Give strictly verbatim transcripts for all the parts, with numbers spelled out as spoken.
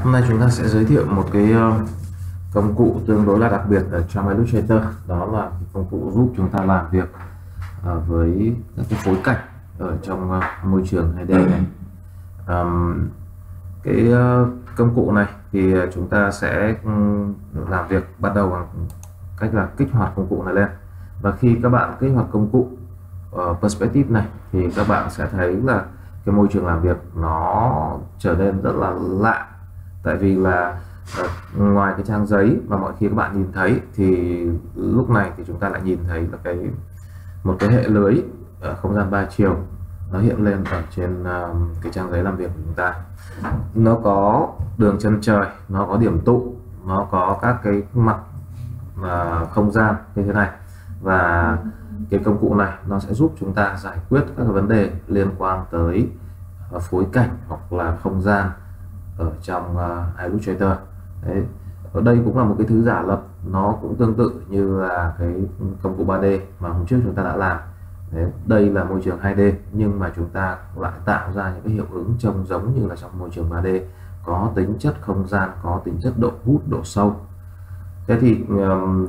Hôm nay chúng ta sẽ giới thiệu một cái uh, công cụ tương đối là đặc biệt ở trong Illustrator, đó là cái công cụ giúp chúng ta làm việc uh, với các cái phối cảnh ở trong uh, môi trường hai D này. Um, cái uh, công cụ này thì uh, chúng ta sẽ um, làm việc bắt đầu bằng cách là kích hoạt công cụ này lên, và khi các bạn kích hoạt công cụ uh, Perspective này thì các bạn sẽ thấy là cái môi trường làm việc nó trở nên rất là lạ. Tại vì là uh, ngoài cái trang giấy mà mọi khi các bạn nhìn thấy thì lúc này thì chúng ta lại nhìn thấy là cái một cái hệ lưới ở không gian ba chiều nó hiện lên ở trên uh, cái trang giấy làm việc của chúng ta. Nó có đường chân trời, nó có điểm tụ, nó có các cái mặt uh, không gian như thế này, và cái công cụ này nó sẽ giúp chúng ta giải quyết các vấn đề liên quan tới uh, phối cảnh hoặc là không gian ở trong uh, Illustrator. Đấy. Ở đây cũng là một cái thứ giả lập, nó cũng tương tự như là cái công cụ ba D mà hôm trước chúng ta đã làm. Đấy. Đây là môi trường hai D nhưng mà chúng ta lại tạo ra những cái hiệu ứng trông giống như là trong môi trường ba D, có tính chất không gian, có tính chất độ hút, độ sâu. Thế thì um,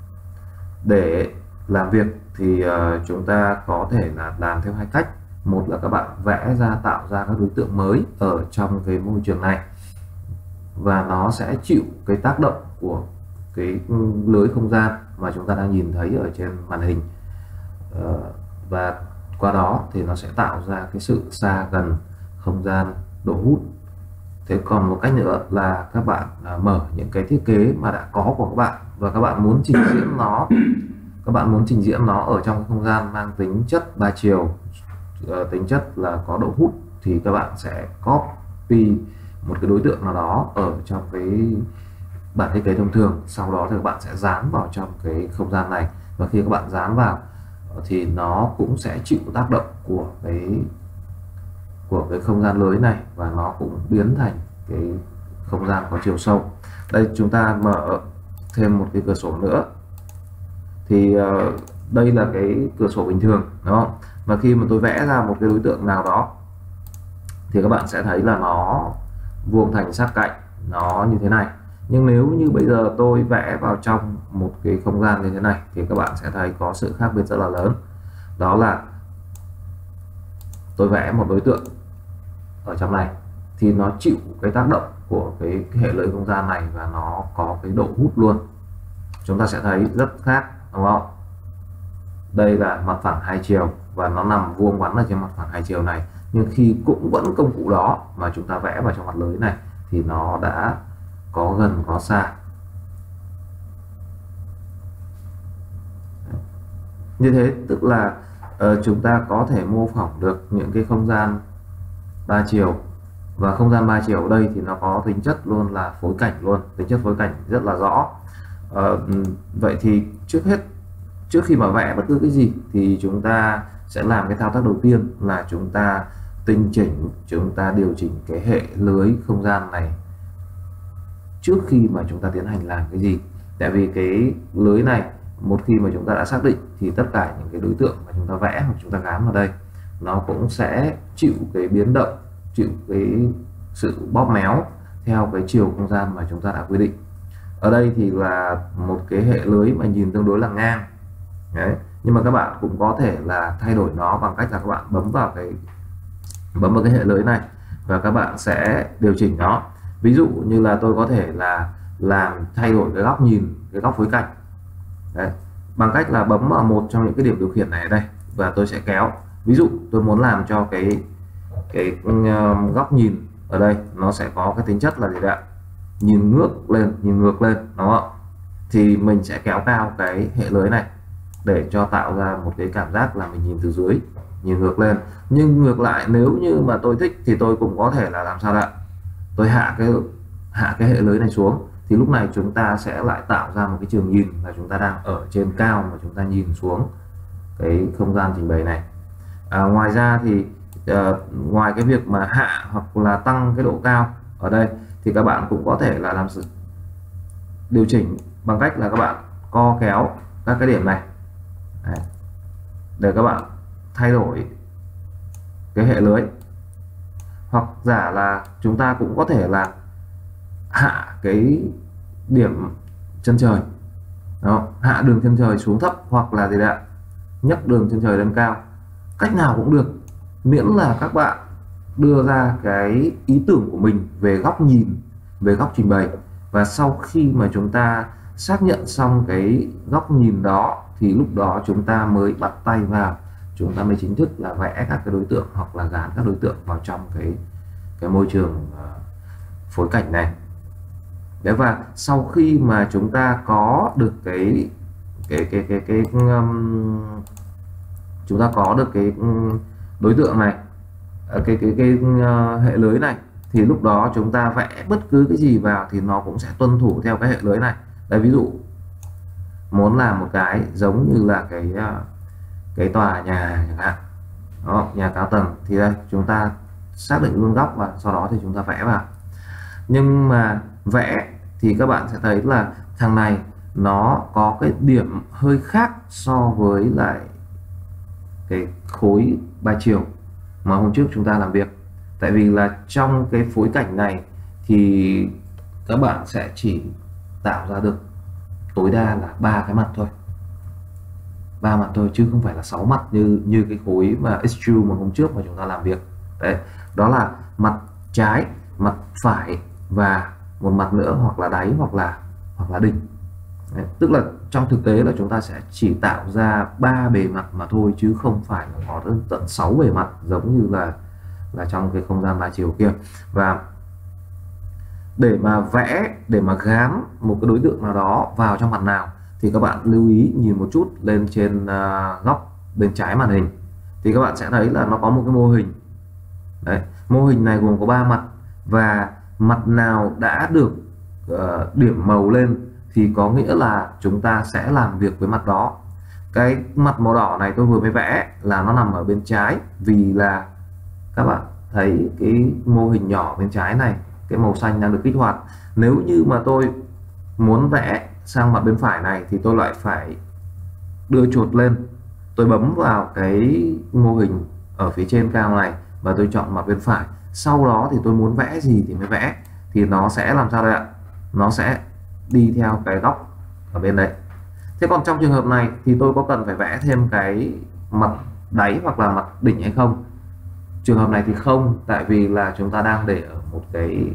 để làm việc thì uh, chúng ta có thể là làm theo hai cách. Một là các bạn vẽ ra, tạo ra các đối tượng mới ở trong cái môi trường này, và nó sẽ chịu cái tác động của cái lưới không gian mà chúng ta đang nhìn thấy ở trên màn hình, uh, và qua đó thì nó sẽ tạo ra cái sự xa gần, không gian, độ hút. Thế còn một cách nữa là các bạn uh, mở những cái thiết kế mà đã có của các bạn, và các bạn muốn trình diễn nó các bạn muốn trình diễn nó ở trong cái không gian mang tính chất ba chiều, uh, tính chất là có độ hút, thì các bạn sẽ copy một cái đối tượng nào đó ở trong cái bản thiết kế thông thường, sau đó thì các bạn sẽ dán vào trong cái không gian này, và khi các bạn dán vào thì nó cũng sẽ chịu tác động của cái của cái không gian lưới này, và nó cũng biến thành cái không gian có chiều sâu. Đây, chúng ta mở thêm một cái cửa sổ nữa, thì uh, đây là cái cửa sổ bình thường, đúng không? Và khi mà tôi vẽ ra một cái đối tượng nào đó thì các bạn sẽ thấy là nó vuông thành sát cạnh, nó như thế này. Nhưng nếu như bây giờ tôi vẽ vào trong một cái không gian như thế này thì các bạn sẽ thấy có sự khác biệt rất là lớn. Đó là tôi vẽ một đối tượng ở trong này thì nó chịu cái tác động của cái, cái hệ lưới không gian này, và nó có cái độ hút luôn. Chúng ta sẽ thấy rất khác, đúng không? Đây là mặt phẳng hai chiều và nó nằm vuông vắn ở trên mặt phẳng hai chiều này, nhưng khi cũng vẫn công cụ đó mà chúng ta vẽ vào trong mặt lưới này thì nó đã có gần có xa. Như thế tức là uh, chúng ta có thể mô phỏng được những cái không gian ba chiều, và không gian ba chiều ở đây thì nó có tính chất luôn là phối cảnh luôn, tính chất phối cảnh rất là rõ. Uh, vậy thì trước hết, trước khi mà vẽ bất cứ cái gì thì chúng ta sẽ làm cái thao tác đầu tiên là chúng ta tinh chỉnh, chúng ta điều chỉnh cái hệ lưới không gian này trước khi mà chúng ta tiến hành làm cái gì. Tại vì cái lưới này một khi mà chúng ta đã xác định thì tất cả những cái đối tượng mà chúng ta vẽ hoặc chúng ta gắn vào đây nó cũng sẽ chịu cái biến động, chịu cái sự bóp méo theo cái chiều không gian mà chúng ta đã quy định. Ở đây thì là một cái hệ lưới mà nhìn tương đối là ngang. Đấy. Nhưng mà các bạn cũng có thể là thay đổi nó bằng cách là các bạn bấm vào cái bấm vào cái hệ lưới này và các bạn sẽ điều chỉnh nó. Ví dụ như là tôi có thể là làm thay đổi cái góc nhìn, cái góc phối cảnh. Đấy. Bằng cách là bấm vào một trong những cái điểm điều khiển này ở đây và tôi sẽ kéo. Ví dụ tôi muốn làm cho cái cái uh, góc nhìn ở đây nó sẽ có cái tính chất là gì đấy ạ? Nhìn ngược lên, nhìn ngược lên, đúng không? Thì mình sẽ kéo cao cái hệ lưới này để cho tạo ra một cái cảm giác là mình nhìn từ dưới, nhìn ngược lên. Nhưng ngược lại, nếu như mà tôi thích thì tôi cũng có thể là làm sao ạ? Tôi hạ cái hạ cái hệ lưới này xuống, thì lúc này chúng ta sẽ lại tạo ra một cái trường nhìn là chúng ta đang ở trên cao mà chúng ta nhìn xuống cái không gian trình bày này. À, ngoài ra thì uh, ngoài cái việc mà hạ hoặc là tăng cái độ cao ở đây thì các bạn cũng có thể là làm sự điều chỉnh bằng cách là các bạn co kéo các cái điểm này. Đấy. Để các bạn thay đổi cái hệ lưới, hoặc giả là chúng ta cũng có thể là hạ cái điểm chân trời đó, hạ đường chân trời xuống thấp, hoặc là gì đấy nhấc đường chân trời lên cao, cách nào cũng được, miễn là các bạn đưa ra cái ý tưởng của mình về góc nhìn, về góc trình bày. Và sau khi mà chúng ta xác nhận xong cái góc nhìn đó thì lúc đó chúng ta mới bắt tay vào, chúng ta mới chính thức là vẽ các cái đối tượng hoặc là gán các đối tượng vào trong cái cái môi trường uh, phối cảnh này. Đấy, và sau khi mà chúng ta có được cái cái cái cái cái, cái um, chúng ta có được cái um, đối tượng này, cái cái cái, cái uh, hệ lưới này, thì lúc đó chúng ta vẽ bất cứ cái gì vào thì nó cũng sẽ tuân thủ theo cái hệ lưới này. Đây, ví dụ muốn làm một cái giống như là cái uh, cái tòa nhà chẳng hạn đó, nhà cao tầng, thì đây chúng ta xác định luôn góc và sau đó thì chúng ta vẽ vào. Nhưng mà vẽ thì các bạn sẽ thấy là thằng này nó có cái điểm hơi khác so với lại cái khối ba chiều mà hôm trước chúng ta làm việc. Tại vì là trong cái phối cảnh này thì các bạn sẽ chỉ tạo ra được tối đa là ba cái mặt thôi, ba mặt thôi chứ không phải là sáu mặt như như cái khối mà extrude mà hôm trước mà chúng ta làm việc. Đấy, đó là mặt trái, mặt phải và một mặt nữa, hoặc là đáy hoặc là hoặc là đỉnh. Đấy, tức là trong thực tế là chúng ta sẽ chỉ tạo ra ba bề mặt mà thôi, chứ không phải là có đến tận sáu bề mặt giống như là là trong cái không gian ba chiều kia. Và để mà vẽ, để mà gán một cái đối tượng nào đó vào trong mặt nào thì các bạn lưu ý nhìn một chút lên trên uh, góc bên trái màn hình thì các bạn sẽ thấy là nó có một cái mô hình. Đấy, mô hình này gồm có ba mặt, và mặt nào đã được uh, điểm màu lên thì có nghĩa là chúng ta sẽ làm việc với mặt đó. Cái mặt màu đỏ này tôi vừa mới vẽ là nó nằm ở bên trái, vì là các bạn thấy cái mô hình nhỏ bên trái này, cái màu xanh đang được kích hoạt. Nếu như mà tôi muốn vẽ sang mặt bên phải này thì tôi lại phải đưa chuột lên, tôi bấm vào cái mô hình ở phía trên cao này và tôi chọn mặt bên phải. Sau đó thì tôi muốn vẽ gì thì mới vẽ, thì nó sẽ làm sao đây ạ? Nó sẽ đi theo cái góc ở bên đấy. Thế còn trong trường hợp này thì tôi có cần phải vẽ thêm cái mặt đáy hoặc là mặt đỉnh hay không? Trường hợp này thì không, tại vì là chúng ta đang để ở một cái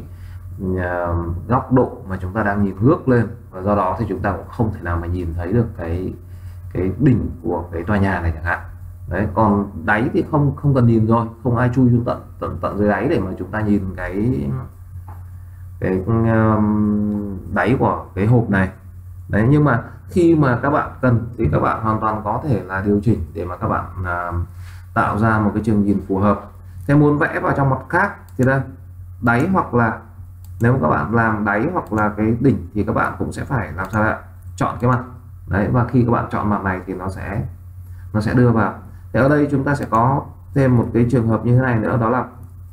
góc độ mà chúng ta đang nhìn ngước lên, và do đó thì chúng ta cũng không thể nào mà nhìn thấy được cái cái đỉnh của cái tòa nhà này chẳng hạn. Đấy, còn đáy thì không không cần nhìn rồi, không ai chui xuống tận tận tận dưới đáy để mà chúng ta nhìn cái cái um, đáy của cái hộp này. Đấy, nhưng mà khi mà các bạn cần thì các bạn hoàn toàn có thể là điều chỉnh để mà các bạn uh, tạo ra một cái trường nhìn phù hợp. Thế muốn vẽ vào trong mặt khác thì đây, đáy hoặc là nếu mà các bạn làm đáy hoặc là cái đỉnh thì các bạn cũng sẽ phải làm sao ạ? Chọn cái mặt. Đấy, và khi các bạn chọn mặt này thì nó sẽ nó sẽ đưa vào. Thế ở đây chúng ta sẽ có thêm một cái trường hợp như thế này nữa, đó là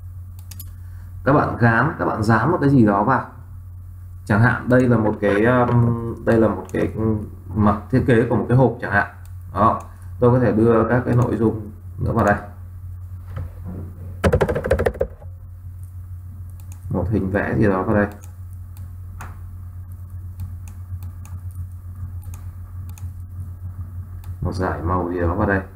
các bạn gán, các bạn dán một cái gì đó vào. Chẳng hạn đây là một cái đây là một cái mặt thiết kế của một cái hộp chẳng hạn. Đó, tôi có thể đưa các cái nội dung nữa vào đây. Một hình vẽ gì đó vào đây. Một dải màu gì đó vào đây.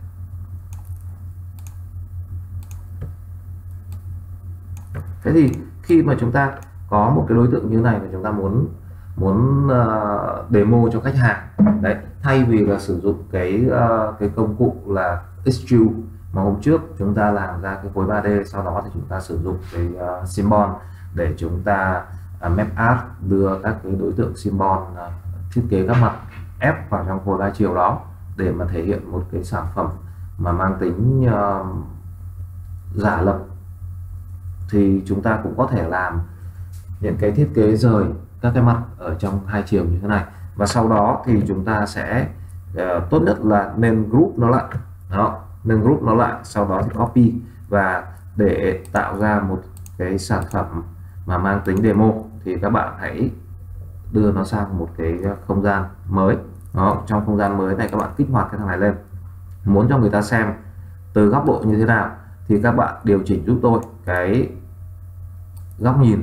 Thế thì khi mà chúng ta có một cái đối tượng như này mà chúng ta muốn muốn uh, demo cho khách hàng đấy, thay vì là sử dụng cái uh, cái công cụ là extrude mà hôm trước chúng ta làm ra cái khối ba D, sau đó thì chúng ta sử dụng cái uh, symbol để chúng ta uh, map art, đưa các cái đối tượng symbol uh, thiết kế các mặt ép vào trong khối ba chiều đó để mà thể hiện một cái sản phẩm mà mang tính uh, giả lập, thì chúng ta cũng có thể làm những cái thiết kế rời các cái mặt ở trong hai chiều như thế này. Và sau đó thì chúng ta sẽ uh, tốt nhất là nên group nó lại đó, nên group nó lại, sau đó thì copy, và để tạo ra một cái sản phẩm mà mang tính demo thì các bạn hãy đưa nó sang một cái không gian mới. Đó, trong không gian mới này các bạn kích hoạt cái thằng này lên, muốn cho người ta xem từ góc độ như thế nào thì các bạn điều chỉnh giúp tôi cái góc nhìn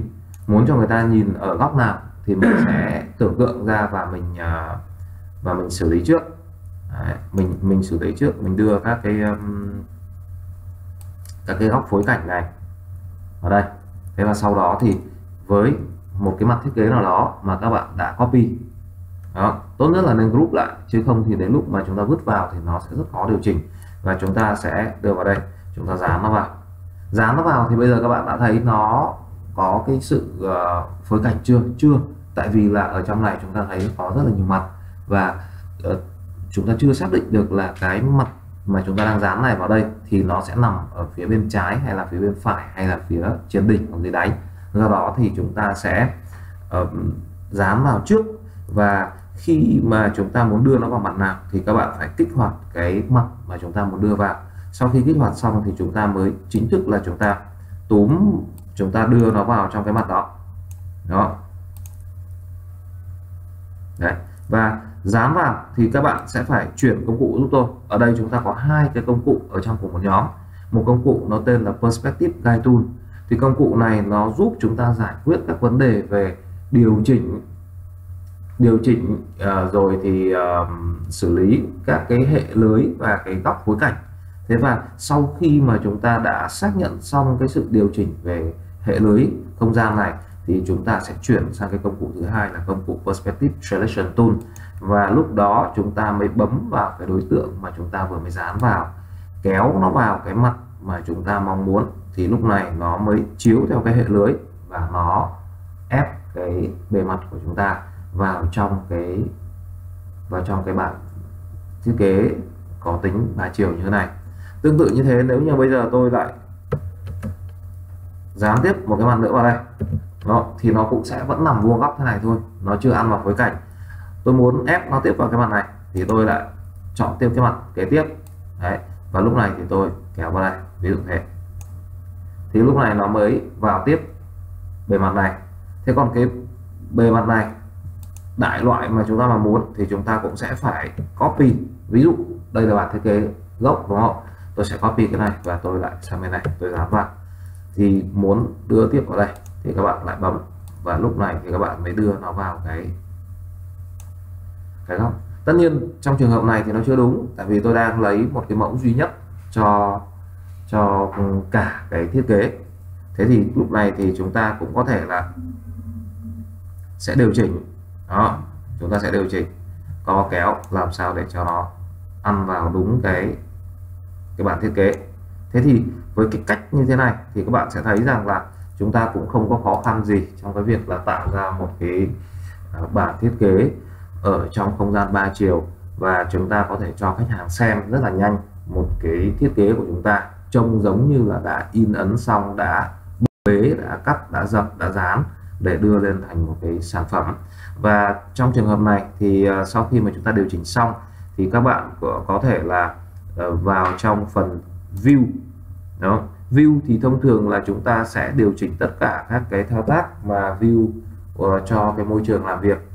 muốn cho người ta nhìn ở góc nào thì mình sẽ tưởng tượng ra và mình uh, và mình xử lý trước. Đấy, mình mình xử lý trước, mình đưa các cái um, các cái góc phối cảnh này ở đây. Thế và sau đó thì với một cái mặt thiết kế nào đó mà các bạn đã copy đó, tốt nhất là nên group lại, chứ không thì đến lúc mà chúng ta vứt vào thì nó sẽ rất khó điều chỉnh. Và chúng ta sẽ đưa vào đây, chúng ta dán nó vào. Dán nó vào thì bây giờ các bạn đã thấy nó có cái sự uh, phối cảnh chưa? Chưa. Tại vì là ở trong này chúng ta thấy có rất là nhiều mặt và uh, chúng ta chưa xác định được là cái mặt mà chúng ta đang dán này vào đây thì nó sẽ nằm ở phía bên trái hay là phía bên phải hay là phía trên đỉnh hoặc dưới đáy. Do đó thì chúng ta sẽ uh, dán vào trước, và khi mà chúng ta muốn đưa nó vào mặt nào thì các bạn phải kích hoạt cái mặt mà chúng ta muốn đưa vào. Sau khi kích hoạt xong thì chúng ta mới chính thức là chúng ta túm, chúng ta đưa nó vào trong cái mặt đó. Đó. Đấy. Và dán vào thì các bạn sẽ phải chuyển công cụ giúp tôi. Ở đây chúng ta có hai cái công cụ ở trong cùng một nhóm. Một công cụ nó tên là Perspective Guide Tool. Thì công cụ này nó giúp chúng ta giải quyết các vấn đề về điều chỉnh điều chỉnh uh, rồi thì uh, xử lý các cái hệ lưới và cái góc phối cảnh. Thế và sau khi mà chúng ta đã xác nhận xong cái sự điều chỉnh về hệ lưới không gian này thì chúng ta sẽ chuyển sang cái công cụ thứ hai là công cụ Perspective Selection Tool, và lúc đó chúng ta mới bấm vào cái đối tượng mà chúng ta vừa mới dán vào, kéo nó vào cái mặt mà chúng ta mong muốn, thì lúc này nó mới chiếu theo cái hệ lưới và nó ép cái bề mặt của chúng ta vào trong cái vào trong cái bản thiết kế có tính ba chiều như thế này. Tương tự như thế, nếu như bây giờ tôi lại dán tiếp một cái mặt nữa vào đây đó, thì nó cũng sẽ vẫn nằm vuông góc thế này thôi, nó chưa ăn vào phối cảnh. Tôi muốn ép nó tiếp vào cái mặt này thì tôi lại chọn tiếp cái mặt kế tiếp. Đấy, và lúc này thì tôi kéo vào đây, ví dụ thế, thì lúc này nó mới vào tiếp bề mặt này. Thế còn cái bề mặt này đại loại mà chúng ta mà muốn thì chúng ta cũng sẽ phải copy. Ví dụ đây là bản thiết kế gốc đúng không, tôi sẽ copy cái này và tôi lại sang bên này, tôi dán vào. Thì muốn đưa tiếp vào đây thì các bạn lại bấm, và lúc này thì các bạn mới đưa nó vào cái cái góc. Tất nhiên trong trường hợp này thì nó chưa đúng, tại vì tôi đang lấy một cái mẫu duy nhất cho cho cả cái thiết kế. Thế thì lúc này thì chúng ta cũng có thể là sẽ điều chỉnh đó, chúng ta sẽ điều chỉnh co kéo làm sao để cho nó ăn vào đúng cái cái bản thiết kế. Thế thì với cái cách như thế này thì các bạn sẽ thấy rằng là chúng ta cũng không có khó khăn gì trong cái việc là tạo ra một cái bản thiết kế ở trong không gian ba chiều, và chúng ta có thể cho khách hàng xem rất là nhanh một cái thiết kế của chúng ta trông giống như là đã in ấn xong, đã bế, đã cắt, đã dập, đã dán để đưa lên thành một cái sản phẩm. Và trong trường hợp này thì uh, sau khi mà chúng ta điều chỉnh xong thì các bạn có, có thể là uh, vào trong phần view đó. View thì thông thường là chúng ta sẽ điều chỉnh tất cả các cái thao tác mà view uh, cho cái môi trường làm việc.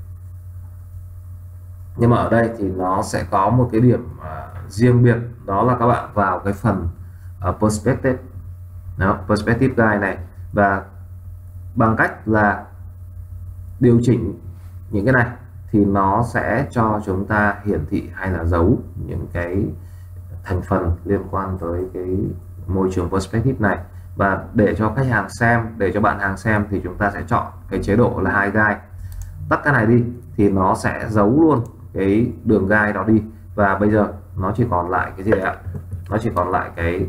Nhưng mà ở đây thì nó sẽ có một cái điểm uh, riêng biệt, đó là các bạn vào cái phần uh, perspective đó, perspective guide này, và bằng cách là điều chỉnh những cái này thì nó sẽ cho chúng ta hiển thị hay là giấu những cái thành phần liên quan tới cái môi trường perspective này. Và để cho khách hàng xem, để cho bạn hàng xem thì chúng ta sẽ chọn cái chế độ là hai gai. Tắt cái này đi thì nó sẽ giấu luôn cái đường gai đó đi, và bây giờ nó chỉ còn lại cái gì đấy ạ? Nó chỉ còn lại cái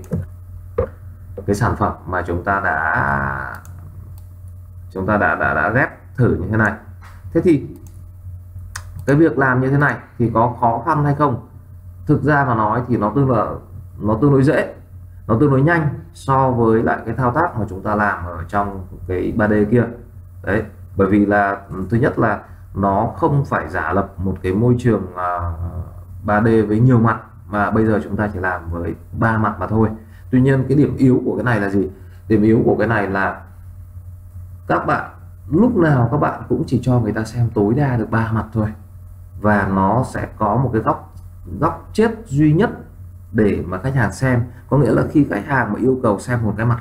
cái sản phẩm mà chúng ta đã chúng ta đã đã đã ghép thử như thế này. Thế thì cái việc làm như thế này thì có khó khăn hay không? Thực ra mà nói thì nó tương là nó tương đối dễ, nó tương đối nhanh so với lại cái thao tác mà chúng ta làm ở trong cái ba D kia. Đấy, bởi vì là thứ nhất là nó không phải giả lập một cái môi trường ba D với nhiều mặt, mà bây giờ chúng ta chỉ làm với ba mặt mà thôi. Tuy nhiên cái điểm yếu của cái này là gì? Điểm yếu của cái này là các bạn lúc nào các bạn cũng chỉ cho người ta xem tối đa được ba mặt thôi, và nó sẽ có một cái góc góc chết duy nhất để mà khách hàng xem. Có nghĩa là khi khách hàng mà yêu cầu xem một cái mặt khác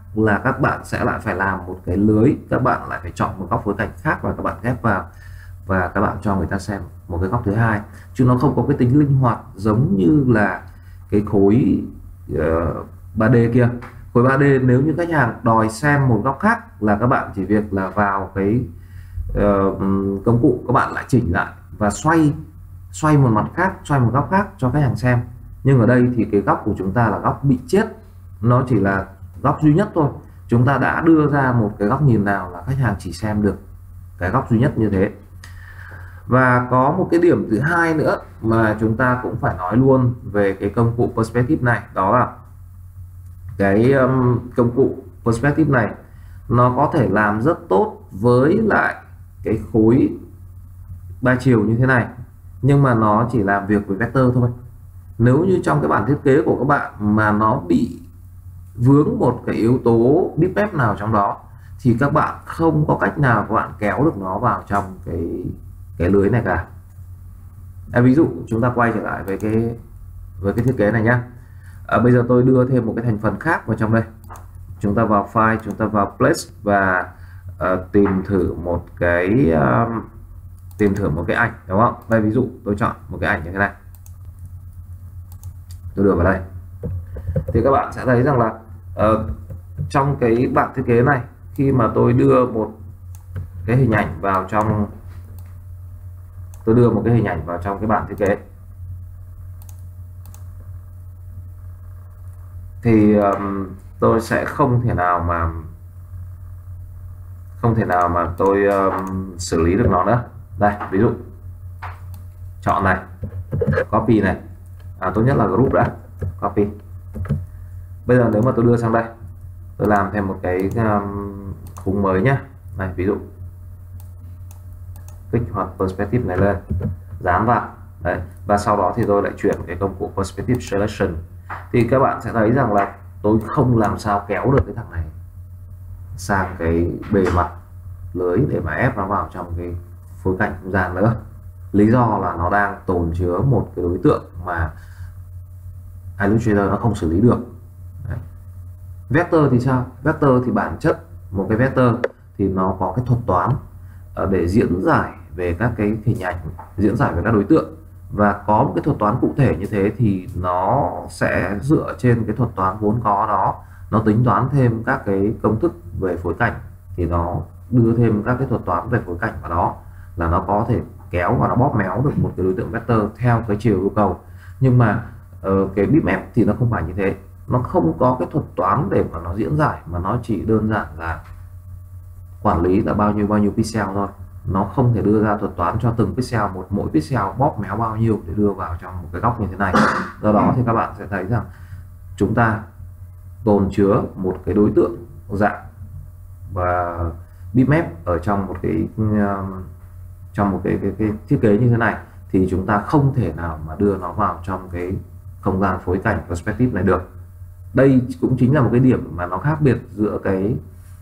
là các bạn sẽ lại phải làm một cái lưới, các bạn lại phải chọn một góc phối cảnh khác và các bạn ghép vào và các bạn cho người ta xem một cái góc thứ hai, chứ nó không có cái tính linh hoạt giống như là cái khối uh, ba D kia. Khối ba D nếu như khách hàng đòi xem một góc khác là các bạn chỉ việc là vào cái uh, công cụ, các bạn lại chỉnh lại và xoay xoay một mặt khác, xoay một góc khác cho khách hàng xem. Nhưng ở đây thì cái góc của chúng ta là góc bị chết, nó chỉ là góc duy nhất thôi. Chúng ta đã đưa ra một cái góc nhìn nào là khách hàng chỉ xem được cái góc duy nhất như thế. Và có một cái điểm thứ hai nữa mà chúng ta cũng phải nói luôn về cái công cụ Perspective này, đó là cái um, công cụ Perspective này nó có thể làm rất tốt với lại cái khối ba chiều như thế này, nhưng mà nó chỉ làm việc với vector thôi. Nếu như trong cái bản thiết kế của các bạn mà nó bị vướng một cái yếu tố bitmap nào trong đó thì các bạn không có cách nào các bạn kéo được nó vào trong cái cái lưới này cả. À, ví dụ chúng ta quay trở lại với cái với cái thiết kế này nhá. À, bây giờ tôi đưa thêm một cái thành phần khác vào trong đây. Chúng ta vào file, chúng ta vào place và uh, tìm thử một cái uh, tìm thử một cái ảnh, đúng không? Đây ví dụ tôi chọn một cái ảnh như thế này, tôi đưa vào đây thì các bạn sẽ thấy rằng là uh, trong cái bản thiết kế này, khi mà tôi đưa một cái hình ảnh vào trong tôi đưa một cái hình ảnh vào trong cái bản thiết kế thì um, tôi sẽ không thể nào mà không thể nào mà tôi um, xử lý được nó nữa. Đây ví dụ chọn này, copy này, à, tốt nhất là group đã, copy. Bây giờ nếu mà tôi đưa sang đây, tôi làm thêm một cái um, khung mới nhé. Này ví dụ kích hoạt perspective này lên, dán vào đấy, và sau đó thì tôi lại chuyển cái công cụ perspective selection. Thì các bạn sẽ thấy rằng là tôi không làm sao kéo được cái thằng này sang cái bề mặt lưới để mà ép nó vào trong cái phối cảnh không gian nữa. Lý do là nó đang tồn chứa một cái đối tượng mà Illustrator nó không xử lý được. Đấy. Vector thì sao? Vector thì bản chất một cái vector thì nó có cái thuật toán để diễn giải về các cái hình ảnh, diễn giải về các đối tượng, và có một cái thuật toán cụ thể như thế thì nó sẽ dựa trên cái thuật toán vốn có đó, nó tính toán thêm các cái công thức về phối cảnh, thì nó đưa thêm các cái thuật toán về phối cảnh vào đó, là nó có thể kéo và nó bóp méo được một cái đối tượng vector theo cái chiều yêu cầu. Nhưng mà uh, cái bitmap thì nó không phải như thế, nó không có cái thuật toán để mà nó diễn giải, mà nó chỉ đơn giản là quản lý là bao nhiêu bao nhiêu pixel thôi. Nó không thể đưa ra thuật toán cho từng pixel, một mỗi pixel bóp méo bao nhiêu để đưa vào trong một cái góc như thế này. Do đó thì các bạn sẽ thấy rằng chúng ta tồn chứa một cái đối tượng dạng và bitmap ở trong một cái trong một cái, cái, cái thiết kế như thế này, thì chúng ta không thể nào mà đưa nó vào trong cái không gian phối cảnh perspective này được. Đây cũng chính là một cái điểm mà nó khác biệt giữa cái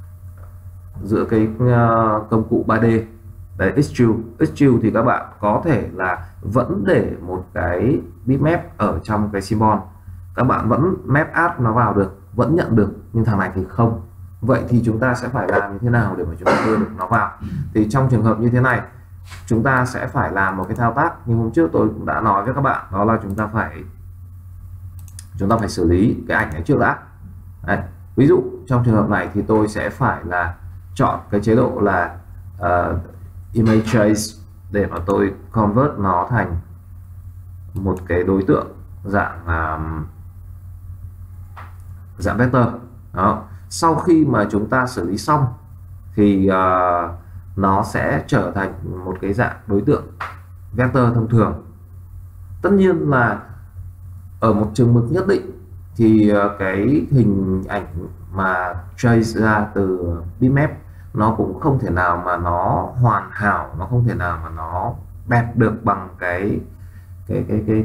giữa cái uh, công cụ ba D. Đấy, extrude. Extrude thì các bạn có thể là vẫn để một cái bitmap ở trong cái symbol, các bạn vẫn map add nó vào được, vẫn nhận được, nhưng thằng này thì không. Vậy thì chúng ta sẽ phải làm như thế nào để mà chúng ta đưa được nó vào? Thì trong trường hợp như thế này, chúng ta sẽ phải làm một cái thao tác như hôm trước tôi cũng đã nói với các bạn, đó là chúng ta phải chúng ta phải xử lý cái ảnh này trước đã. Đấy. Ví dụ trong trường hợp này thì tôi sẽ phải là chọn cái chế độ là uh, image trace để mà tôi convert nó thành một cái đối tượng dạng um, dạng vector. Đó. Sau khi mà chúng ta xử lý xong thì uh, nó sẽ trở thành một cái dạng đối tượng vector thông thường. Tất nhiên là ở một chừng mực nhất định thì uh, cái hình ảnh mà trace ra từ bitmap nó cũng không thể nào mà nó hoàn hảo, nó không thể nào mà nó đẹp được bằng cái cái cái cái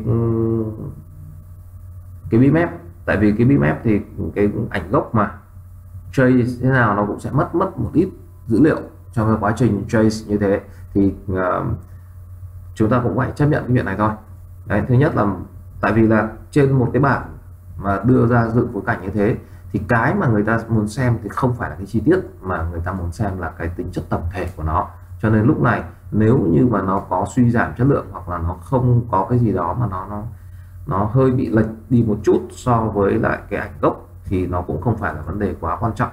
cái bitmap. Tại vì cái bitmap thì cái ảnh gốc mà trace thế nào nó cũng sẽ mất mất một ít dữ liệu trong cái quá trình trace như thế, thì uh, chúng ta cũng phải chấp nhận cái chuyện này thôi. Đấy, thứ nhất là tại vì là trên một cái bản mà đưa ra dựng phối cảnh như thế thì cái mà người ta muốn xem thì không phải là cái chi tiết, mà người ta muốn xem là cái tính chất tổng thể của nó. Cho nên lúc này nếu như mà nó có suy giảm chất lượng, hoặc là nó không có cái gì đó mà nó nó nó hơi bị lệch đi một chút so với lại cái ảnh gốc thì nó cũng không phải là vấn đề quá quan trọng.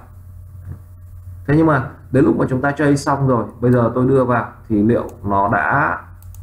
Thế nhưng mà đến lúc mà chúng ta trace xong rồi, bây giờ tôi đưa vào thì liệu nó đã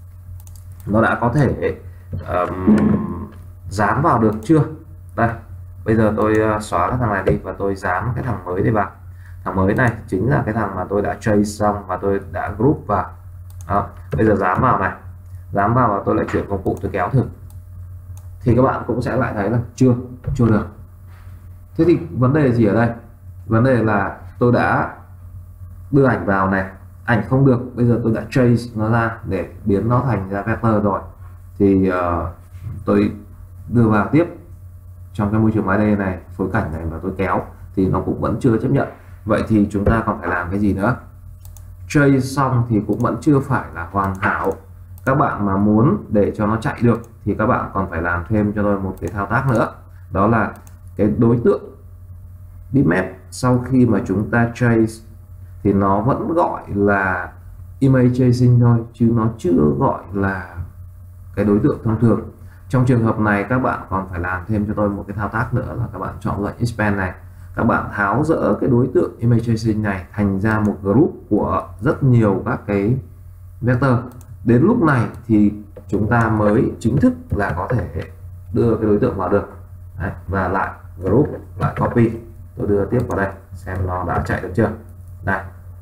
nó đã có thể um, dán vào được chưa? Đây, bây giờ tôi xóa cái thằng này đi và tôi dán cái thằng mới đi vào. Thằng mới này chính là cái thằng mà tôi đã trace xong và tôi đã group vào. Đó, bây giờ dán vào này, dán vào và tôi lại chuyển công cụ tôi kéo thử, thì các bạn cũng sẽ lại thấy là chưa chưa được. Thế thì vấn đề gì ở đây? Vấn đề là tôi đã đưa ảnh vào này, ảnh không được, bây giờ tôi đã trace nó ra để biến nó thành ra vector rồi, thì uh, tôi đưa vào tiếp trong cái môi trường ba D này, phối cảnh này, và tôi kéo thì nó cũng vẫn chưa chấp nhận. Vậy thì chúng ta còn phải làm cái gì nữa? Trace xong thì cũng vẫn chưa phải là hoàn hảo. Các bạn mà muốn để cho nó chạy được thì các bạn còn phải làm thêm cho tôi một cái thao tác nữa, đó là cái đối tượng bitmap sau khi mà chúng ta trace thì nó vẫn gọi là image tracing thôi, chứ nó chưa gọi là cái đối tượng thông thường. Trong trường hợp này các bạn còn phải làm thêm cho tôi một cái thao tác nữa, là các bạn chọn lệnh expand này, các bạn tháo dỡ cái đối tượng image tracing này thành ra một group của rất nhiều các cái vector. Đến lúc này thì chúng ta mới chính thức là có thể đưa cái đối tượng vào được. Đấy, và lại group, lại copy, tôi đưa tiếp vào đây xem nó đã chạy được chưa. Đây,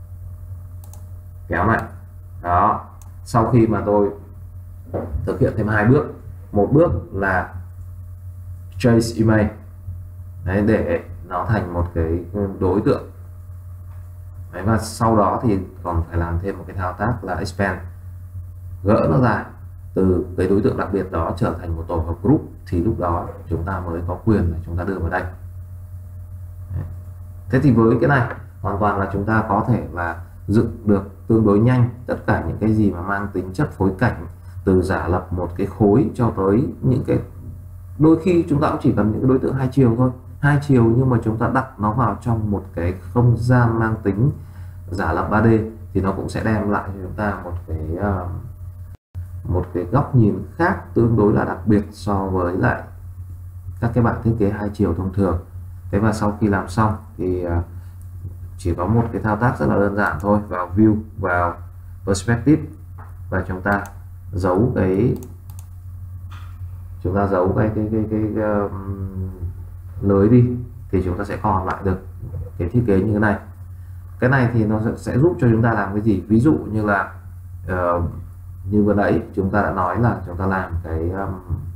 kéo này. Đó, sau khi mà tôi thực hiện thêm hai bước, một bước là trace image đấy, để nó thành một cái đối tượng đấy, và sau đó thì còn phải làm thêm một cái thao tác là expand, gỡ nó ra từ cái đối tượng đặc biệt đó trở thành một tổ hợp group, thì lúc đó chúng ta mới có quyền để chúng ta đưa vào đây. Đấy. Thế thì với cái này hoàn toàn là chúng ta có thể là dựng được tương đối nhanh tất cả những cái gì mà mang tính chất phối cảnh, từ giả lập một cái khối cho tới những cái, đôi khi chúng ta cũng chỉ cần những cái đối tượng hai chiều thôi, hai chiều nhưng mà chúng ta đặt nó vào trong một cái không gian mang tính giả lập ba D thì nó cũng sẽ đem lại cho chúng ta một cái uh, một cái góc nhìn khác tương đối là đặc biệt so với lại các cái bản thiết kế hai chiều thông thường. Thế và sau khi làm xong thì uh, chỉ có một cái thao tác rất là đơn giản thôi, vào view, vào perspective, và chúng ta giấu cái chúng ta giấu cái cái cái, cái, cái uh, lưới đi, thì chúng ta sẽ còn lại được cái thiết kế như thế này. Cái này thì nó sẽ giúp cho chúng ta làm cái gì? Ví dụ như là uh, như vừa nãy chúng ta đã nói là chúng ta làm cái um,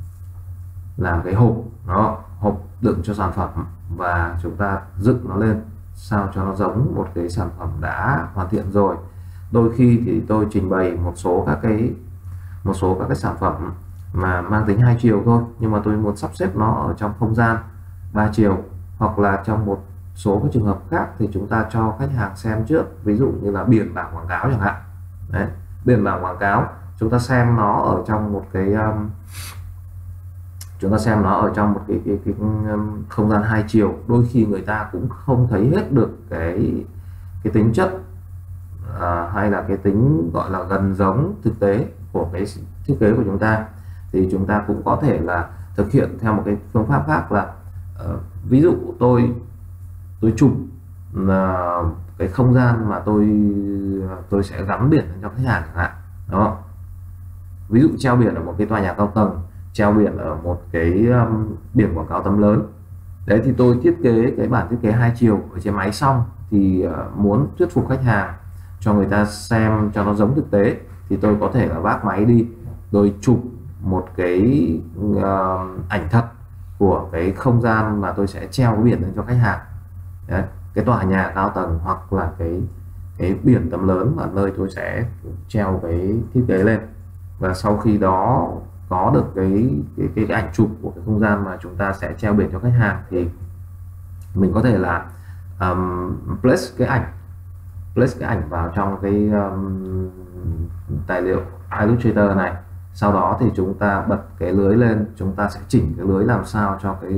làm cái hộp, nó hộp đựng cho sản phẩm, và chúng ta dựng nó lên sao cho nó giống một cái sản phẩm đã hoàn thiện rồi. Đôi khi thì tôi trình bày một số các cái một số các cái sản phẩm mà mang tính hai chiều thôi, nhưng mà tôi muốn sắp xếp nó ở trong không gian ba chiều, hoặc là trong một số các trường hợp khác thì chúng ta cho khách hàng xem trước, ví dụ như là biển bảng quảng cáo chẳng hạn. Đấy, biển bảng quảng cáo chúng ta xem nó ở trong một cái um, chúng ta xem nó ở trong một cái, cái, cái um, không gian hai chiều, đôi khi người ta cũng không thấy hết được cái cái tính chất uh, hay là cái tính gọi là gần giống thực tế của cái thiết kế của chúng ta, thì chúng ta cũng có thể là thực hiện theo một cái phương pháp khác là uh, ví dụ tôi tôi chụp uh, cái không gian mà tôi tôi sẽ gắn biển cho khách hàng chẳng hạn. Đó, ví dụ treo biển ở một cái tòa nhà cao tầng, treo biển ở một cái um, biển quảng cáo tấm lớn. Đấy, thì tôi thiết kế cái bản thiết kế hai chiều ở trên máy xong thì uh, muốn thuyết phục khách hàng cho người ta xem cho nó giống thực tế, thì tôi có thể là vác máy đi rồi chụp một cái uh, ảnh thật của cái không gian mà tôi sẽ treo cái biển lên cho khách hàng. Đấy, cái tòa nhà cao tầng hoặc là cái cái biển tấm lớn mà nơi tôi sẽ treo cái thiết kế lên, và sau khi đó có được cái cái, cái, cái ảnh chụp của cái không gian mà chúng ta sẽ treo biển cho khách hàng, thì mình có thể là um, place cái ảnh place cái ảnh vào trong cái um, tài liệu Illustrator này. Sau đó thì chúng ta bật cái lưới lên, chúng ta sẽ chỉnh cái lưới làm sao cho cái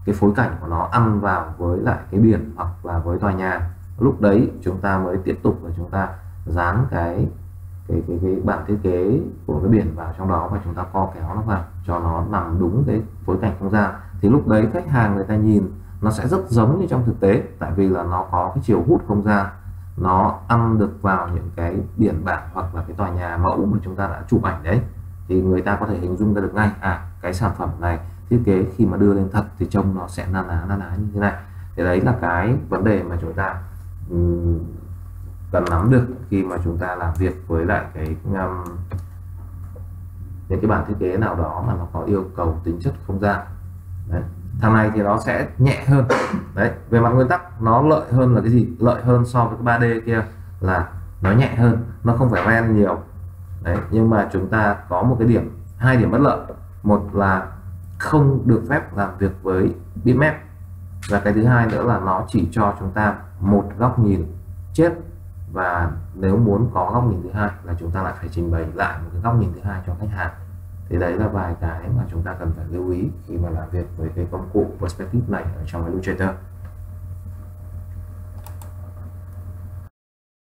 cái phối cảnh của nó ăn vào với lại cái biển hoặc là với tòa nhà, lúc đấy chúng ta mới tiếp tục và chúng ta dán cái cái cái, cái bản thiết kế của cái biển vào trong đó và chúng ta co kéo nó vào cho nó nằm đúng cái phối cảnh không gian. Thì lúc đấy khách hàng người ta nhìn nó sẽ rất giống như trong thực tế, tại vì là nó có cái chiều hút không gian, nó ăn được vào những cái biển bảng hoặc là cái tòa nhà mẫu mà chúng ta đã chụp ảnh đấy, thì người ta có thể hình dung ra được ngay à cái sản phẩm này thiết kế khi mà đưa lên thật thì trông nó sẽ na ná na ná như thế này. Thì đấy là cái vấn đề mà chúng ta um, cần nắm được khi mà chúng ta làm việc với lại cái um, những cái bản thiết kế nào đó mà nó có yêu cầu tính chất không gian. Đấy. Thằng này thì nó sẽ nhẹ hơn. Đấy, về mặt nguyên tắc nó lợi hơn là cái gì? Lợi hơn so với cái ba D kia là nó nhẹ hơn, nó không phải ren nhiều. Đấy, nhưng mà chúng ta có một cái điểm, hai điểm bất lợi. Một là không được phép làm việc với bitmap, và cái thứ hai nữa là nó chỉ cho chúng ta một góc nhìn chết, và nếu muốn có góc nhìn thứ hai là chúng ta lại phải trình bày lại một cái góc nhìn thứ hai cho khách hàng. Thì đấy là vài cái mà chúng ta cần phải lưu ý khi mà làm việc với cái công cụ Perspective này ở trong Illustrator.